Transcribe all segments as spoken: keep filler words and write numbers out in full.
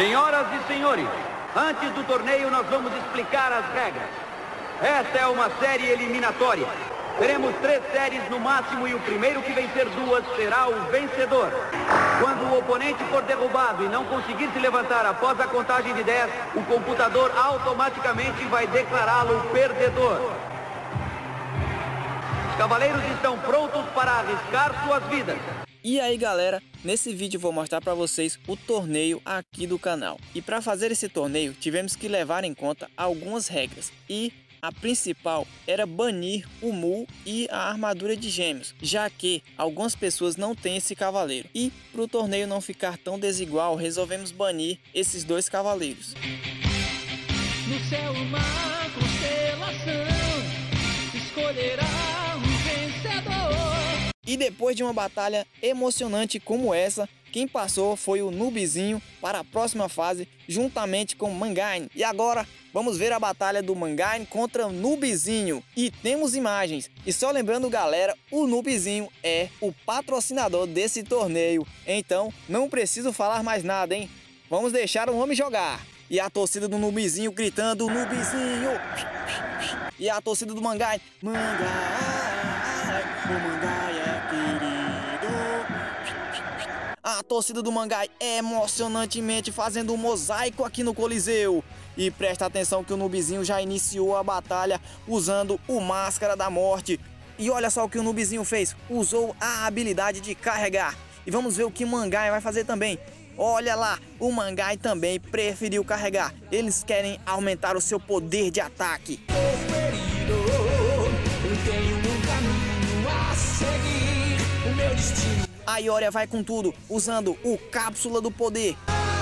Senhoras e senhores, antes do torneio nós vamos explicar as regras. Esta é uma série eliminatória. Teremos três séries no máximo e o primeiro que vencer duas será o vencedor. Quando o oponente for derrubado e não conseguir se levantar após a contagem de dez, o computador automaticamente vai declará-lo perdedor. Os cavaleiros estão prontos para arriscar suas vidas. E aí galera, nesse vídeo vou mostrar para vocês o torneio aqui do canal. E para fazer esse torneio tivemos que levar em conta algumas regras. E a principal era banir o Mu e a armadura de gêmeos, já que algumas pessoas não têm esse cavaleiro. E para o torneio não ficar tão desigual, resolvemos banir esses dois cavaleiros. No céu uma constelação escolherá um vencedor. E depois de uma batalha emocionante como essa, quem passou foi o Noobzinho para a próxima fase, juntamente com o Mangain. E agora, vamos ver a batalha do Mangain contra o Noobzinho. E temos imagens. E só lembrando galera, o Noobzinho é o patrocinador desse torneio. Então, não preciso falar mais nada, hein? Vamos deixar o homem jogar. E a torcida do Noobzinho gritando, Noobzinho. E a torcida do Mangain, Mangain, o Mangain é querido. A torcida do Mangain é emocionantemente fazendo um mosaico aqui no Coliseu. E presta atenção que o Noobzinho já iniciou a batalha usando o Máscara da Morte. E olha só o que o Noobzinho fez, usou a habilidade de carregar. E vamos ver o que o Mangain vai fazer também. Olha lá, o Mangain também preferiu carregar. Eles querem aumentar o seu poder de ataque. Preferido, eu tenho um caminho a seguir, o meu destino. A Ioria vai com tudo, usando o Cápsula do Poder.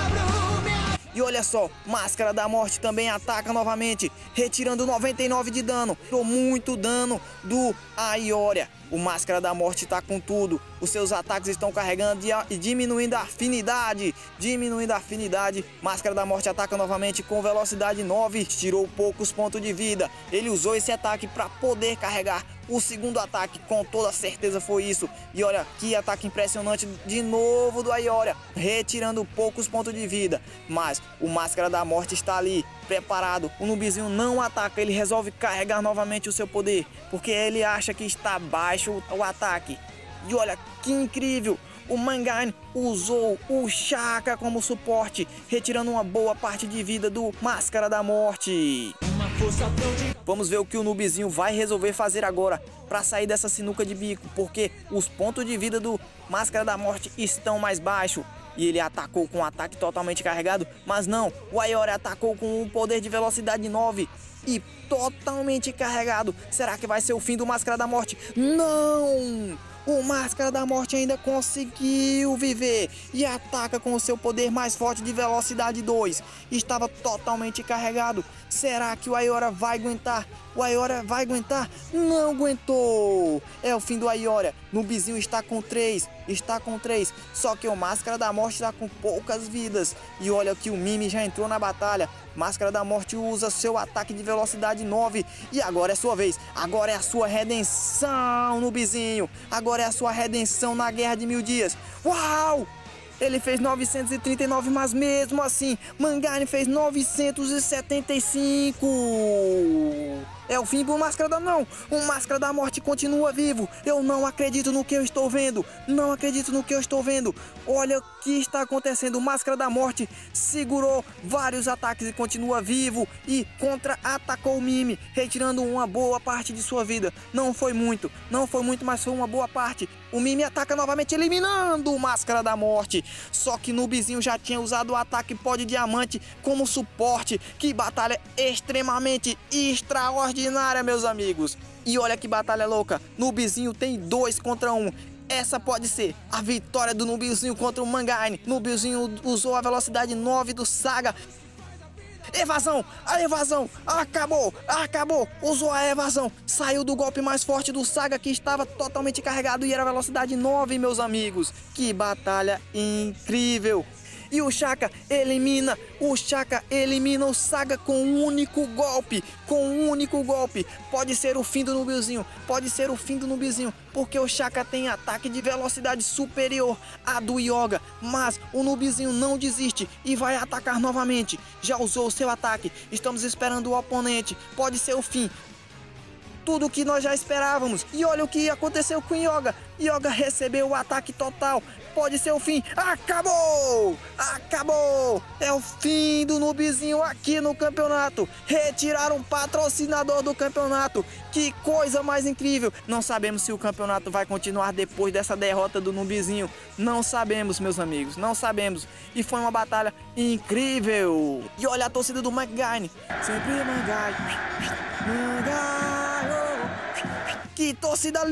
E olha só, Máscara da Morte também ataca novamente, retirando noventa e nove de dano. Tirou muito dano do Ioria. O Máscara da Morte tá com tudo. Os seus ataques estão carregando e diminuindo a afinidade. Diminuindo a afinidade. Máscara da Morte ataca novamente com velocidade nove. Tirou poucos pontos de vida. Ele usou esse ataque para poder carregar o segundo ataque. Com toda certeza foi isso. E olha que ataque impressionante de novo do Ioria. Retirando poucos pontos de vida. Mas o Máscara da Morte está ali, preparado. O Noobzinho não ataca. Ele resolve carregar novamente o seu poder. Porque ele acha que está baixo o ataque. E olha que incrível, o Mangain usou o Chakra como suporte, retirando uma boa parte de vida do Máscara da Morte. Vamos ver o que o Noobzinho vai resolver fazer agora para sair dessa sinuca de bico, porque os pontos de vida do Máscara da Morte estão mais baixos. E ele atacou com um ataque totalmente carregado, mas não, o Ioria atacou com um poder de velocidade nove e totalmente carregado. Será que vai ser o fim do Máscara da Morte? Não! O Máscara da Morte ainda conseguiu viver e ataca com o seu poder mais forte de velocidade dois. Estava totalmente carregado. Será que o Ioria vai aguentar? O Ioria vai aguentar? Não aguentou! É o fim do Ioria. Noobzinho está com três. Está com três. Só que o Máscara da Morte está com poucas vidas. E olha que o Mimi já entrou na batalha. Máscara da Morte usa seu ataque de velocidade nove. E agora é sua vez. Agora é a sua redenção, Noobzinho. Agora é a sua redenção na Guerra de Mil Dias. Uau! Ele fez novecentos e trinta e nove, mas mesmo assim, Mangain fez novecentos e setenta e cinco. É o fim pro Máscara da não. O Máscara da Morte continua vivo. Eu não acredito no que eu estou vendo. Não acredito no que eu estou vendo. Olha o que está acontecendo. O Máscara da Morte segurou vários ataques e continua vivo. E contra-atacou o Mimi, retirando uma boa parte de sua vida. Não foi muito. Não foi muito, mas foi uma boa parte. O Mimi ataca novamente, eliminando o Máscara da Morte. Só que Noobzinho já tinha usado o ataque pó de diamante como suporte. Que batalha extremamente extraordinária, meus amigos. E olha que batalha louca. Noobzinho tem dois contra um. Essa pode ser a vitória do Noobzinho contra o Mangain. Noobzinho usou a velocidade nove do Saga. Evasão, a evasão, acabou, acabou, usou a evasão, saiu do golpe mais forte do Saga que estava totalmente carregado e era velocidade nove, meus amigos. Que batalha incrível! E o Shaka elimina, o Shaka elimina o Saga com um único golpe, com um único golpe. Pode ser o fim do Nubizinho, pode ser o fim do Nubizinho, porque o Shaka tem ataque de velocidade superior à do Yoga, mas o Nubizinho não desiste e vai atacar novamente. Já usou o seu ataque, estamos esperando o oponente, pode ser o fim. Tudo o que nós já esperávamos. E olha o que aconteceu com o Yoga. Yoga recebeu o ataque total. Pode ser o fim. Acabou! Acabou! É o fim do Nubizinho aqui no campeonato. Retiraram um patrocinador do campeonato. Que coisa mais incrível. Não sabemos se o campeonato vai continuar depois dessa derrota do Nubizinho. Não sabemos, meus amigos. Não sabemos. E foi uma batalha incrível. E olha a torcida do Mangaine. Sempre Mangaine. Mangaine. Que torcida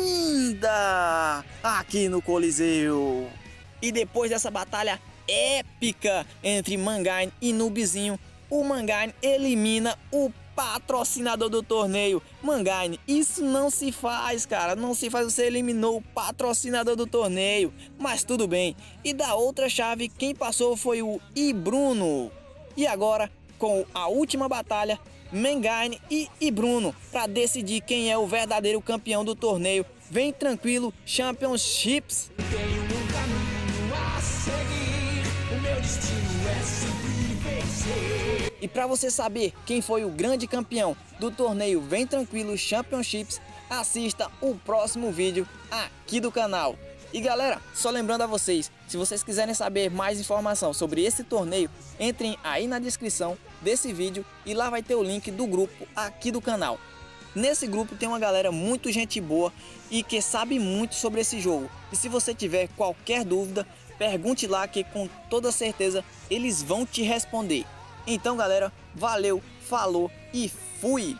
linda! Aqui no Coliseu. E depois dessa batalha épica entre Mangaine e Nubizinho, o Mangaine elimina o patrocinador do torneio. Mangaine, isso não se faz, cara. Não se faz. Você eliminou o patrocinador do torneio. Mas tudo bem. E da outra chave, quem passou foi o Ibruno. E agora, com a última batalha, Mangaine e Ibruno, para decidir quem é o verdadeiro campeão do torneio. Vem tranquilo, Championships. Tenho um caminho a seguir, o meu destino é sempre vencer. E para você saber quem foi o grande campeão do torneio Vem Tranquilo Championships, assista o próximo vídeo aqui do canal. E galera, só lembrando a vocês, se vocês quiserem saber mais informação sobre esse torneio, entrem aí na descrição desse vídeo e lá vai ter o link do grupo aqui do canal. Nesse grupo tem uma galera muito gente boa e que sabe muito sobre esse jogo. E se você tiver qualquer dúvida, pergunte lá que com toda certeza eles vão te responder. Então galera, valeu, falou e fui!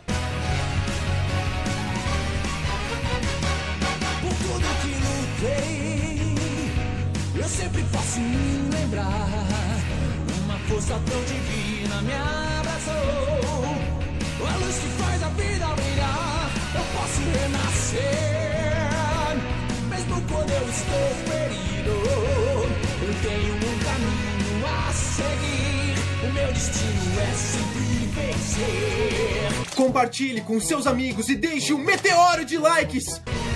Eu sempre faço me lembrar, uma força tão divina me abraçou, a luz que faz a vida brilhar. Eu posso renascer, mesmo quando eu estou ferido. Eu tenho um caminho a seguir, o meu destino é sempre vencer. Compartilhe com seus amigos e deixe um meteoro de likes.